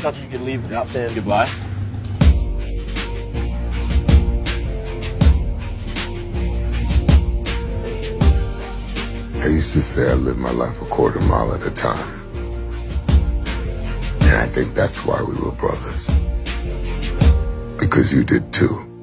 thought you could leave without saying goodbye. I used to say I live my life a quarter mile at a time. And I think that's why we were brothers. Because you did too.